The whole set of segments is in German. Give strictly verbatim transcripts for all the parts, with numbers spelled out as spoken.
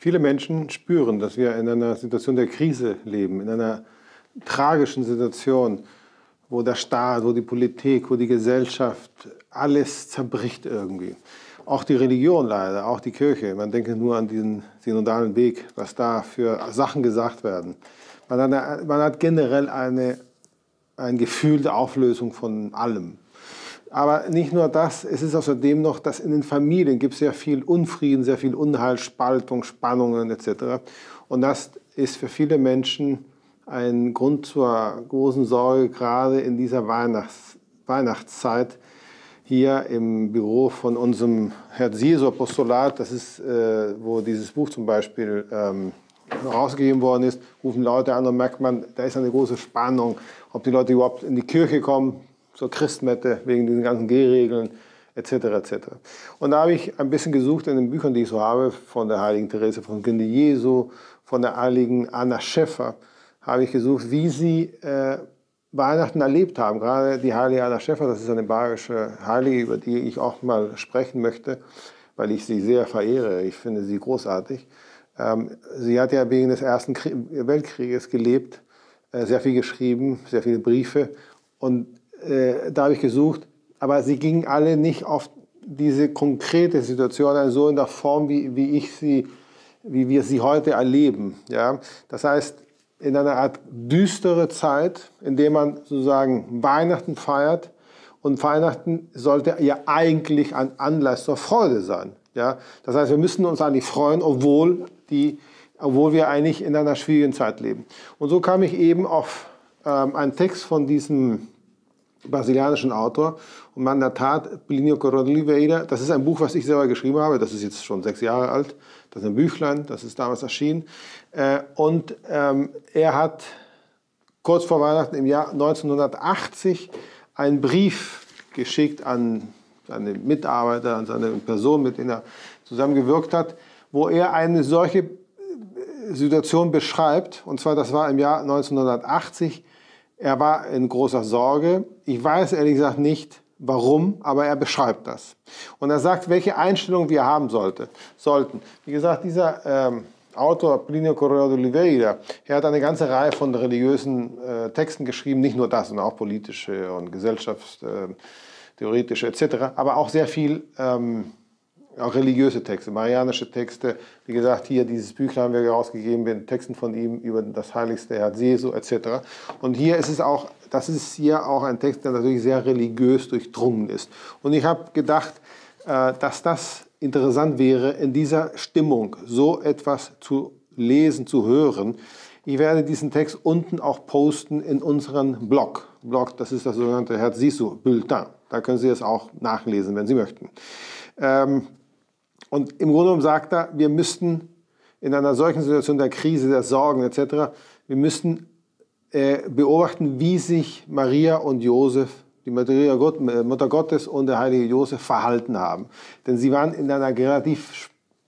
Viele Menschen spüren, dass wir in einer Situation der Krise leben, in einer tragischen Situation, wo der Staat, wo die Politik, wo die Gesellschaft, alles zerbricht irgendwie. Auch die Religion leider, auch die Kirche. Man denke nur an diesen synodalen Weg, was da für Sachen gesagt werden. Man hat, eine, man hat generell eine, ein Gefühl der Auflösung von allem. Aber nicht nur das, es ist außerdem noch, dass in den Familien gibt es sehr viel Unfrieden, sehr viel Unheil, Spaltung, Spannungen et cetera. Und das ist für viele Menschen ein Grund zur großen Sorge, gerade in dieser Weihnachts Weihnachtszeit hier im Büro von unserem Herz Jesu Apostolat. Das ist, äh, wo dieses Buch zum Beispiel ähm, rausgegeben worden ist, rufen Leute an und merkt man, da ist eine große Spannung, ob die Leute überhaupt in die Kirche kommen, zur Christmette, wegen diesen ganzen Gehregeln, et cetera et cetera. Und da habe ich ein bisschen gesucht in den Büchern, die ich so habe, von der heiligen Therese von Kinde Jesu, von der heiligen Anna Schäffer, habe ich gesucht, wie sie äh, Weihnachten erlebt haben. Gerade die heilige Anna Schäffer, das ist eine bayerische Heilige, über die ich auch mal sprechen möchte, weil ich sie sehr verehre. Ich finde sie großartig. Ähm, sie hat ja wegen des Ersten Krieg Weltkrieges gelebt, äh, sehr viel geschrieben, sehr viele Briefe. Und äh, da habe ich gesucht, aber sie gingen alle nicht auf diese konkrete Situation ein, so in der Form, wie, wie, ich sie, wie wir sie heute erleben. Ja? Das heißt, in einer Art düstere Zeit, in der man sozusagen Weihnachten feiert. Und Weihnachten sollte ja eigentlich ein Anlass zur Freude sein. Ja? Das heißt, wir müssen uns eigentlich freuen, obwohl, die, obwohl wir eigentlich in einer schwierigen Zeit leben. Und so kam ich eben auf ähm, einen Text von diesem brasilianischen Autor. Und in der Tat, Plínio Coroa de Oliveira, das ist ein Buch, was ich selber geschrieben habe. Das ist jetzt schon sechs Jahre alt. Das ist ein Büchlein, das ist damals erschienen. Und ähm, er hat kurz vor Weihnachten im Jahr neunzehnhundertachtzig einen Brief geschickt an seine Mitarbeiter, an seine Person, mit denen er zusammengewirkt hat, wo er eine solche Situation beschreibt. Und zwar, das war im Jahr neunzehnhundertachtzig. Er war in großer Sorge. Ich weiß ehrlich gesagt nicht, warum, aber er beschreibt das. Und er sagt, welche Einstellung wir haben sollte, sollten. Wie gesagt, dieser ähm, Autor, Plínio Coroa de Oliveira, er hat eine ganze Reihe von religiösen äh, Texten geschrieben, nicht nur das, sondern auch politische und gesellschaftstheoretische et cetera, aber auch sehr viel ähm, auch religiöse Texte, marianische Texte. Wie gesagt, hier dieses Büchlein haben wir herausgegeben mit Texten von ihm über das heiligste Herz Jesu et cetera. Und hier ist es auch, das ist hier auch ein Text, der natürlich sehr religiös durchdrungen ist. Und ich habe gedacht, dass das interessant wäre, in dieser Stimmung so etwas zu lesen, zu hören. Ich werde diesen Text unten auch posten in unseren Blog. Blog, das ist das sogenannte Herz Jesu Bulletin. Da können Sie es auch nachlesen, wenn Sie möchten. Ähm, Und im Grunde genommen sagt er, wir müssten in einer solchen Situation der Krise, der Sorgen et cetera, wir müssten äh, beobachten, wie sich Maria und Josef, die Maria Gott, Mutter Gottes und der heilige Josef verhalten haben. Denn sie waren in einer relativ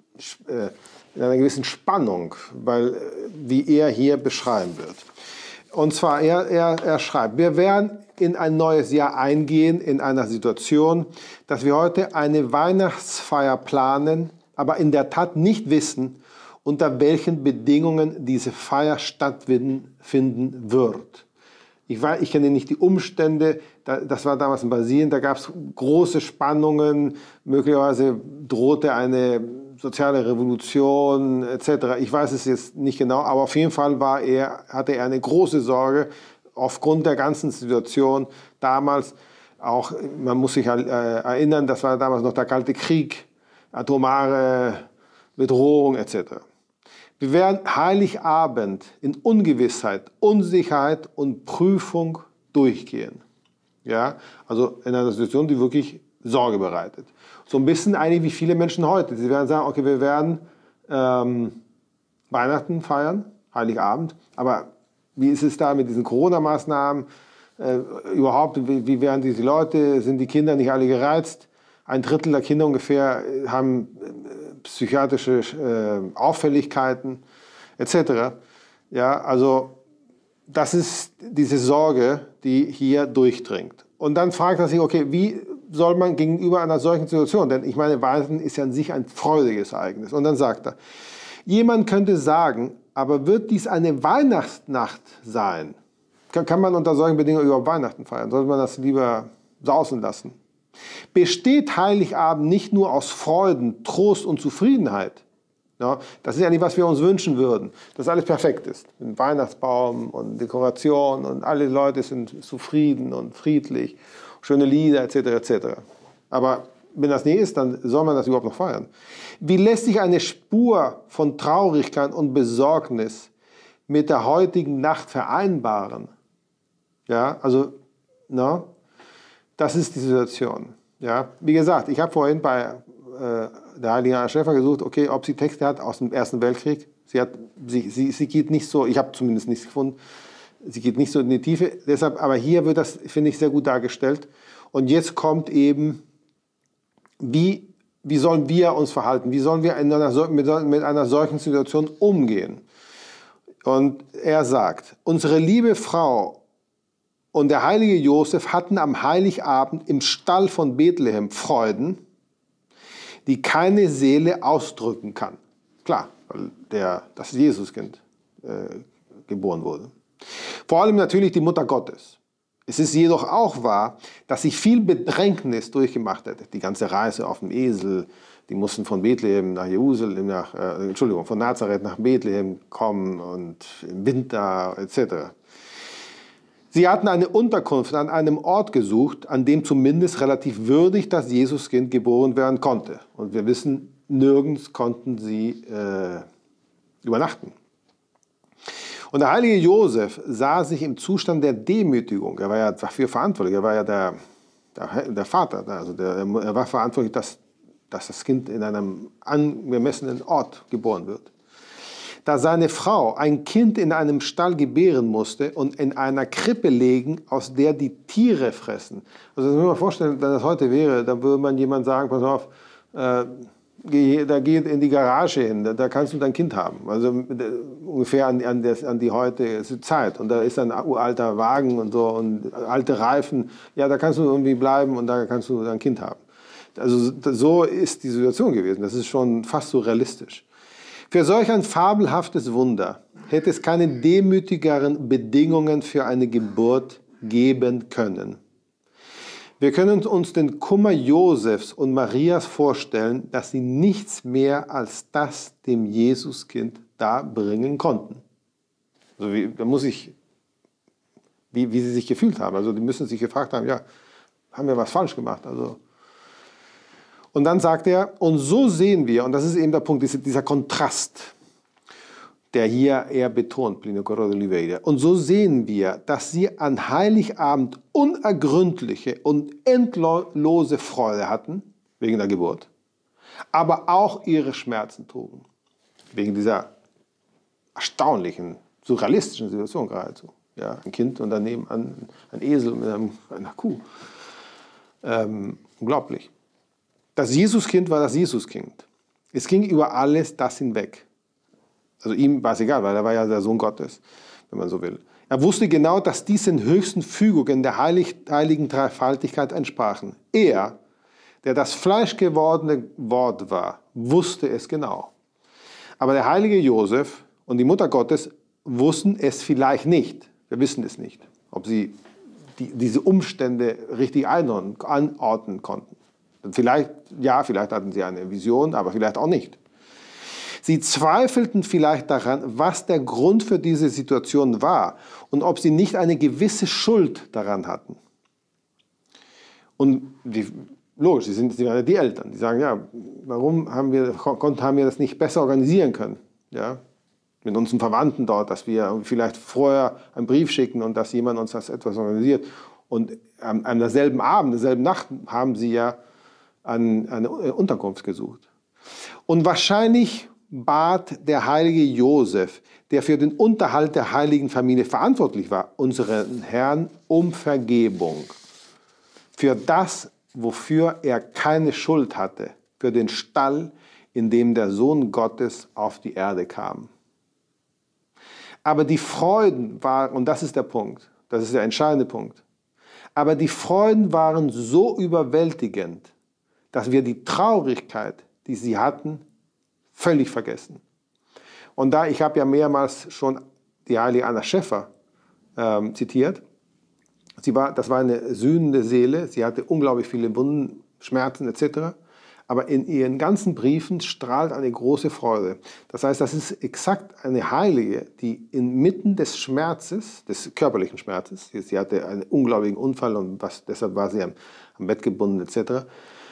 äh, in einer gewissen Spannung, weil, äh, wie er hier beschreiben wird. Und zwar, er, er, er schreibt, wir werden in ein neues Jahr eingehen, in einer Situation, dass wir heute eine Weihnachtsfeier planen, aber in der Tat nicht wissen, unter welchen Bedingungen diese Feier stattfinden wird. Ich, weiß, ich kenne nicht die Umstände, das war damals in Brasilien, da gab es große Spannungen, möglicherweise drohte eine soziale Revolution et cetera. Ich weiß es jetzt nicht genau, aber auf jeden Fall war er, hatte er eine große Sorge aufgrund der ganzen Situation damals. Auch, man muss sich äh, erinnern, das war damals noch der Kalte Krieg, atomare Bedrohung et cetera. Wir werden Heiligabend in Ungewissheit, Unsicherheit und Prüfung durchgehen. Ja? Also in einer Situation, die wirklich Sorge bereitet. So ein bisschen eigentlich wie viele Menschen heute. Sie werden sagen, okay, wir werden ähm, Weihnachten feiern, Heiligabend, aber wie ist es da mit diesen Corona-Maßnahmen? Äh, überhaupt, wie, wie werden diese Leute, sind die Kinder nicht alle gereizt? Ein Drittel der Kinder ungefähr haben äh, psychiatrische äh, Auffälligkeiten et cetera. Ja, also das ist diese Sorge, die hier durchdringt. Und dann fragt er sich, okay, wie soll man gegenüber einer solchen Situation, denn ich meine, Weihnachten ist ja an sich ein freudiges Ereignis. Und dann sagt er, Jemand könnte sagen, aber wird dies eine Weihnachtsnacht sein? Kann, kann man unter solchen Bedingungen überhaupt Weihnachten feiern? Sollte man das lieber sausen lassen? Besteht Heiligabend nicht nur aus Freuden, Trost und Zufriedenheit? Ja, das ist ja nicht, was wir uns wünschen würden, dass alles perfekt ist. Ein Weihnachtsbaum und Dekoration und alle Leute sind zufrieden und friedlich, schöne Lieder et cetera et cetera. Aber wenn das nicht ist, dann soll man das überhaupt noch feiern. Wie lässt sich eine Spur von Traurigkeit und Besorgnis mit der heutigen Nacht vereinbaren? Ja, also, no, das ist die Situation. Ja, wie gesagt, ich habe vorhin bei äh, der Heiligen Anna Schäfer gesucht, okay, ob sie Texte hat aus dem Ersten Weltkrieg. Sie, hat, sie, sie, sie geht nicht so, ich habe zumindest nichts gefunden, sie geht nicht so in die Tiefe. Deshalb, aber hier wird das, finde ich, sehr gut dargestellt. Und jetzt kommt eben, wie, wie sollen wir uns verhalten? Wie sollen wir in einer, mit, mit einer solchen Situation umgehen? Und er sagt, unsere liebe Frau und der heilige Josef hatten am Heiligabend im Stall von Bethlehem Freuden, die keine Seele ausdrücken kann. Klar, weil der, das Jesuskind äh, geboren wurde. Vor allem natürlich die Mutter Gottes. Es ist jedoch auch wahr, dass sie viel Bedrängnis durchgemacht hätte. Die ganze Reise auf dem Esel, die mussten von Bethlehem nach Jerusalem, nach, äh, Entschuldigung, von Nazareth nach Bethlehem kommen und im Winter et cetera. Sie hatten eine Unterkunft an einem Ort gesucht, an dem zumindest relativ würdig das Jesuskind geboren werden konnte. Und wir wissen, nirgends konnten sie äh, übernachten. Und der heilige Josef sah sich im Zustand der Demütigung. Er war ja dafür verantwortlich, er war ja der, der, der Vater, also der, er war verantwortlich, dass, dass das Kind in einem angemessenen Ort geboren wird. Da seine Frau ein Kind in einem Stall gebären musste und in einer Krippe legen, aus der die Tiere fressen. Also das muss man vorstellen, wenn das heute wäre, dann würde man jemand sagen, pass auf, äh, geh, da geht in die Garage hin, da, da kannst du dein Kind haben. Also äh, ungefähr an, an, des, an die heutige Zeit. Und da ist ein uralter Wagen und so und alte Reifen. Ja, da kannst du irgendwie bleiben und da kannst du dein Kind haben. Also so ist die Situation gewesen. Das ist schon fast so realistisch. Für solch ein fabelhaftes Wunder hätte es keine demütigeren Bedingungen für eine Geburt geben können. Wir können uns den Kummer Josefs und Marias vorstellen, dass sie nichts mehr als das dem Jesuskind darbringen konnten. Also wie, da muss ich, wie, wie sie sich gefühlt haben. Also die müssen sich gefragt haben, ja, haben wir was falsch gemacht? Also Und dann sagt er, und so sehen wir, und das ist eben der Punkt, dieser Kontrast, der hier eher betont, Plinio Corrado de Oliveira. Und so sehen wir, dass sie an Heiligabend unergründliche und endlose Freude hatten, wegen der Geburt, aber auch ihre Schmerzen trugen, wegen dieser erstaunlichen, surrealistischen Situation geradezu. Ja, ein Kind und daneben ein, ein Esel mit einem, einer Kuh. Ähm, unglaublich. Das Jesuskind war das Jesuskind. Es ging über alles das hinweg. Also ihm war es egal, weil er war ja der Sohn Gottes, wenn man so will. Er wusste genau, dass diesen höchsten Fügungen der Heilig, heiligen Dreifaltigkeit entsprachen. Er, der das fleischgewordene Wort war, wusste es genau. Aber der heilige Josef und die Mutter Gottes wussten es vielleicht nicht. Wir wissen es nicht, ob sie die, diese Umstände richtig einordnen konnten. Vielleicht, ja, vielleicht hatten sie eine Vision, aber vielleicht auch nicht. Sie zweifelten vielleicht daran, was der Grund für diese Situation war und ob sie nicht eine gewisse Schuld daran hatten. Und die, logisch, sie sind sie waren die Eltern, die sagen, ja, warum haben wir, haben wir das nicht besser organisieren können? Ja, mit unseren Verwandten dort, dass wir vielleicht vorher einen Brief schicken und dass jemand uns das etwas organisiert. Und an, an derselben Abend, derselben Nacht haben sie ja an eine Unterkunft gesucht. Und wahrscheinlich bat der heilige Josef, der für den Unterhalt der heiligen Familie verantwortlich war, unseren Herrn um Vergebung für das, wofür er keine Schuld hatte, für den Stall, in dem der Sohn Gottes auf die Erde kam. Aber die Freuden waren, und das ist der Punkt, das ist der entscheidende Punkt, aber die Freuden waren so überwältigend, dass wir die Traurigkeit, die sie hatten, völlig vergessen. Und da, ich habe ja mehrmals schon die heilige Anna Schäffer ähm, zitiert. Sie war, das war eine sühnende Seele, sie hatte unglaublich viele Wunden, Schmerzen et cetera. Aber in ihren ganzen Briefen strahlt eine große Freude. Das heißt, das ist exakt eine Heilige, die inmitten des Schmerzes, des körperlichen Schmerzes, sie hatte einen unglaublichen Unfall und was, deshalb war sie am, am Bett gebunden et cetera.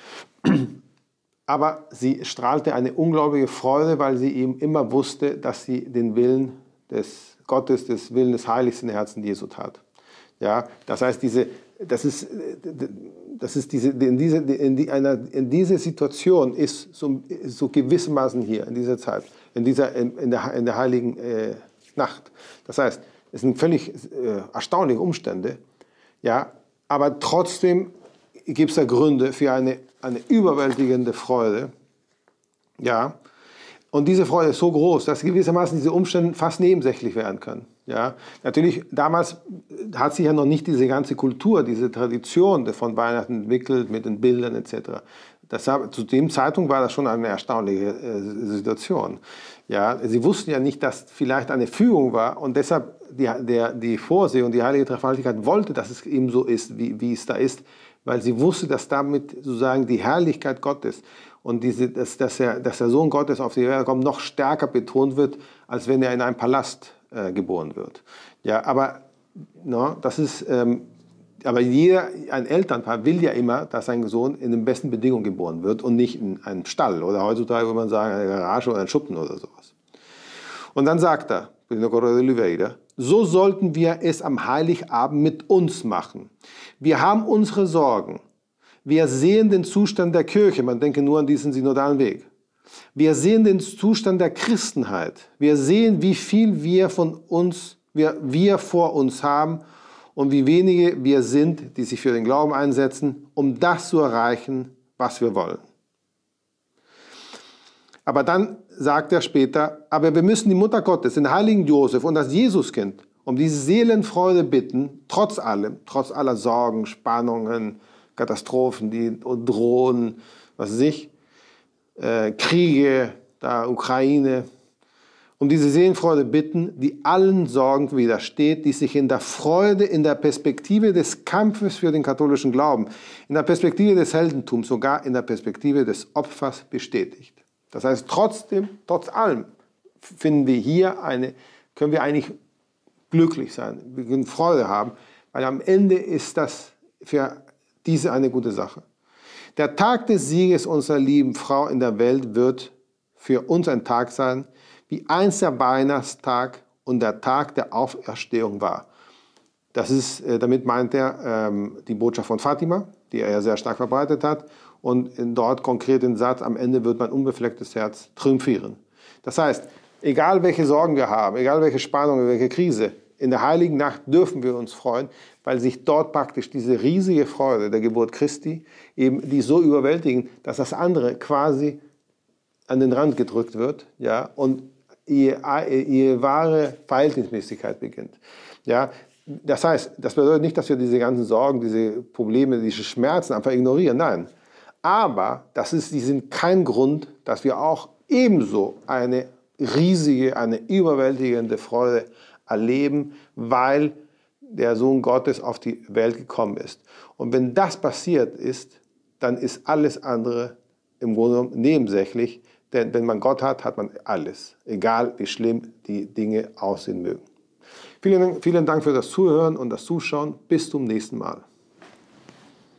Aber sie strahlte eine unglaubliche Freude, weil sie eben immer wusste, dass sie den Willen des Gottes, des Willen des Heiligsten im Herzen Jesu tat. Ja, das heißt, diese, das ist, das ist diese, in, diese, in, die, einer, in diese Situation ist so, so gewissermaßen hier, in dieser Zeit, in, dieser, in, in, der, in der heiligen äh, Nacht. Das heißt, es sind völlig äh, erstaunliche Umstände, ja, aber trotzdem gibt es da Gründe für eine, eine überwältigende Freude. Ja, und diese Freude ist so groß, dass gewissermaßen diese Umstände fast nebensächlich werden können. Ja, natürlich, damals hat sich ja noch nicht diese ganze Kultur, diese Tradition von Weihnachten entwickelt mit den Bildern et cetera. Das, zu dem Zeitpunkt war das schon eine erstaunliche äh, Situation. Ja, sie wussten ja nicht, dass vielleicht eine Fügung war und deshalb die, der, die Vorsehung, die heilige Dreifaltigkeit wollte, dass es eben so ist, wie, wie es da ist, weil sie wusste, dass damit sozusagen die Herrlichkeit Gottes und diese, dass, dass, der, dass der Sohn Gottes auf die Welt kommt, noch stärker betont wird, als wenn er in einem Palast äh, geboren wird. Ja, aber, no, das ist, ähm, aber jeder, ein Elternpaar will ja immer, dass sein Sohn in den besten Bedingungen geboren wird und nicht in einem Stall oder heutzutage würde man sagen, eine Garage oder ein Schuppen oder sowas. Und dann sagt er, so sollten wir es am Heiligabend mit uns machen. Wir haben unsere Sorgen. Wir sehen den Zustand der Kirche. Man denke nur an diesen synodalen Weg. Wir sehen den Zustand der Christenheit. Wir sehen, wie viel wir von uns, wir, wir vor uns haben und wie wenige wir sind, die sich für den Glauben einsetzen, um das zu erreichen, was wir wollen. Aber dann sagt er später, aber wir müssen die Mutter Gottes, den heiligen Josef und das Jesuskind um diese Seelenfreude bitten, trotz allem, trotz aller Sorgen, Spannungen, Katastrophen, die drohen, was weiß ich, äh, Kriege, da Ukraine, um diese Seelenfreude bitten, die allen Sorgen widersteht, die sich in der Freude, in der Perspektive des Kampfes für den katholischen Glauben, in der Perspektive des Heldentums, sogar in der Perspektive des Opfers bestätigt. Das heißt, trotzdem, trotz allem, finden wir hier eine, können wir eigentlich glücklich sein, wir können Freude haben, weil am Ende ist das für diese eine gute Sache. Der Tag des Sieges unserer lieben Frau in der Welt wird für uns ein Tag sein, wie einst der Weihnachtstag und der Tag der Auferstehung war. Das ist, damit meint er ähm, die Botschaft von Fatima, die er ja sehr stark verbreitet hat. Und dort konkret den Satz, am Ende wird mein unbeflecktes Herz triumphieren. Das heißt, egal welche Sorgen wir haben, egal welche Spannung, welche Krise, in der heiligen Nacht dürfen wir uns freuen, weil sich dort praktisch diese riesige Freude der Geburt Christi, eben die so überwältigen, dass das andere quasi an den Rand gedrückt wird, ja, und ihre, ihre wahre Verhältnismäßigkeit beginnt. Ja, das heißt, das bedeutet nicht, dass wir diese ganzen Sorgen, diese Probleme, diese Schmerzen einfach ignorieren, nein. Aber das ist, die sind kein Grund, dass wir auch ebenso eine riesige, eine überwältigende Freude erleben, weil der Sohn Gottes auf die Welt gekommen ist. Und wenn das passiert ist, dann ist alles andere im Grunde genommen nebensächlich, denn wenn man Gott hat, hat man alles, egal wie schlimm die Dinge aussehen mögen. Vielen, vielen Dank für das Zuhören und das Zuschauen. Bis zum nächsten Mal.